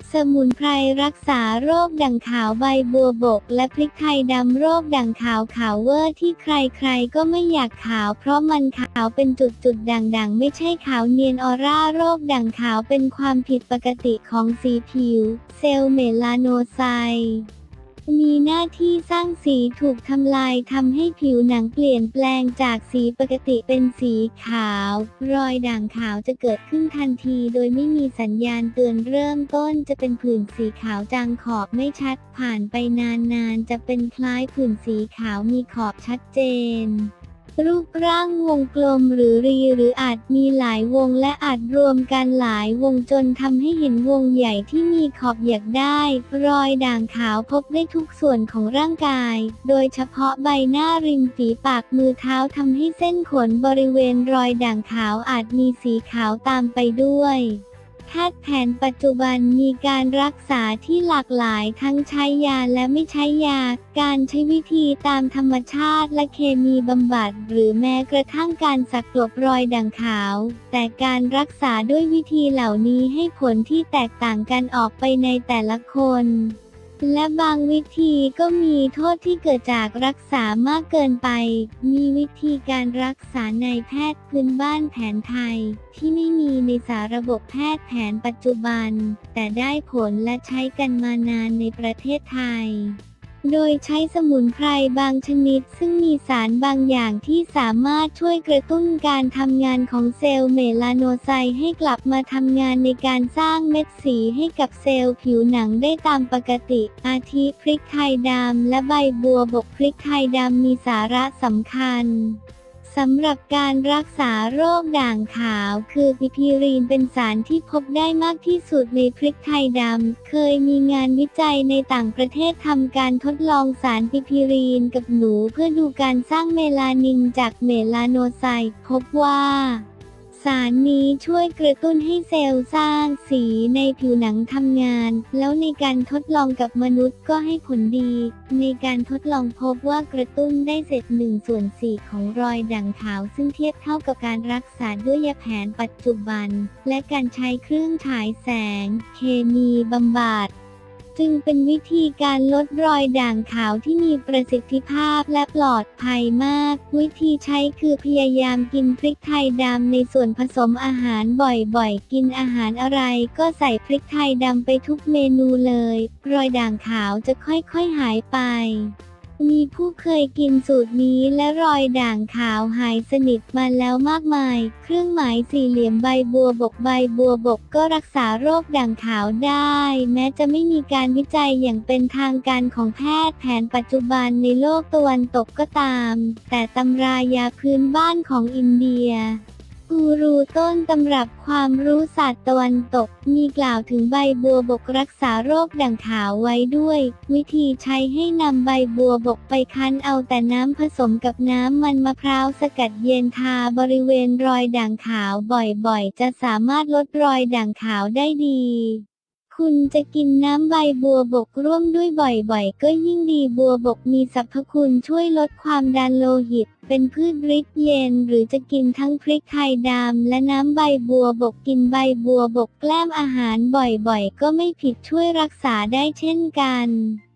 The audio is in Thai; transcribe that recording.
สมุนไพรรักษาโรคด่างขาวใบบัวบกและพริกไทยดำโรคด่างขาวขาวเวอร์ที่ใครๆก็ไม่อยากขาวเพราะมันขาวเป็นจุดๆด่างๆไม่ใช่ขาวเนียนออร่าโรคด่างขาวเป็นความผิดปกติของสีผิวเซลล์เมลาโนไซต์มีหน้าที่สร้างสีถูกทำลายทำให้ผิวหนังเปลี่ยนแปลงจากสีปกติเป็นสีขาวรอยด่างขาวจะเกิดขึ้นทันทีโดยไม่มีสัญญาณเตือนเริ่มต้นจะเป็นผื่นสีขาวจางขอบไม่ชัดผ่านไปนานๆจะเป็นคล้ายผื่นสีขาวมีขอบชัดเจนรูปร่างวงกลมหรือรีหรืออาจมีหลายวงและอาจรวมกันหลายวงจนทำให้เห็นวงใหญ่ที่มีขอบหยักได้รอยด่างขาวพบได้ทุกส่วนของร่างกายโดยเฉพาะใบหน้าริมฝีปากมือเท้าทำให้เส้นขนบริเวณรอยด่างขาวอาจมีสีขาวตามไปด้วยแพทย์แผนปัจจุบันมีการรักษาที่หลากหลายทั้งใช้ยาและไม่ใช้ยาการใช้วิธีตามธรรมชาติและเคมีบำบัดหรือแม้กระทั่งการสักกลบรอยด่างขาวแต่การรักษาด้วยวิธีเหล่านี้ให้ผลที่แตกต่างกันออกไปในแต่ละคนและบางวิธีก็มีโทษที่เกิดจากรักษามากเกินไปมีวิธีการรักษาในแพทย์พื้นบ้านแผนไทยที่ไม่มีในสาระบบแพทย์แผนปัจจุบันแต่ได้ผลและใช้กันมานานในประเทศไทยโดยใช้สมุนไพรบางชนิดซึ่งมีสารบางอย่างที่สามารถช่วยกระตุ้นการทำงานของเซลล์เมลาโนไซต์ให้กลับมาทำงานในการสร้างเม็ดสีให้กับเซลล์ผิวหนังได้ตามปกติอาทิพริกไทยดำและใบบัวบกพริกไทยดำมีสาระสำคัญสำหรับการรักษาโรคด่างขาวคือปิพิรีนเป็นสารที่พบได้มากที่สุดในพริกไทยดำเคยมีงานวิจัยในต่างประเทศทำการทดลองสารปิพิรีนกับหนูเพื่อดูการสร้างเมลานินจากเมลาโนไซต์พบว่าสารนี้ช่วยกระตุ้นให้เซลล์สร้างสีในผิวหนังทำงานแล้วในการทดลองกับมนุษย์ก็ให้ผลดีในการทดลองพบว่ากระตุ้นได้เศษ1/4ของรอยด่างขาวซึ่งเทียบเท่ากับการรักษาด้วยยาแผนปัจจุบันและการใช้เครื่องฉายแสงเคมีบำบัดจึงเป็นวิธีการลดรอยด่างขาวที่มีประสิทธิภาพและปลอดภัยมากวิธีใช้คือพยายามกินพริกไทยดำในส่วนผสมอาหารบ่อยๆกินอาหารอะไรก็ใส่พริกไทยดำไปทุกเมนูเลยรอยด่างขาวจะค่อยๆหายไปมีผู้เคยกินสูตรนี้และรอยด่างขาวหายสนิทมาแล้วมากมายเครื่องหมายสี่เหลี่ยมใบบัวบกใบบัวบกก็รักษาโรคด่างขาวได้แม้จะไม่มีการวิจัยอย่างเป็นทางการของแพทย์แผนปัจจุบันในโลกตะวันตกก็ตามแต่ตำรายาพื้นบ้านของอินเดียกูรูต้นตำรับความรู้ศาสตร์ตะวันตกมีกล่าวถึงใบบัวบกรักษาโรคด่างขาวไว้ด้วยวิธีใช้ให้นำใบบัวบกไปคั้นเอาแต่น้ำผสมกับน้ำมันมะพร้าวสกัดเย็นทาบริเวณรอยด่างขาวบ่อยๆจะสามารถลดรอยด่างขาวได้ดีคุณจะกินน้ำใบบัวบกร่วมด้วยบ่อยๆก็ยิ่งดีบัวบกมีสรรพคุณช่วยลดความดันโลหิตเป็นพืชฤทธิ์เย็นหรือจะกินทั้งพริกไทยดำและน้ำใบบัวบกกินใบบัวบกแกล้มอาหารบ่อยๆก็ไม่ผิดช่วยรักษาได้เช่นกัน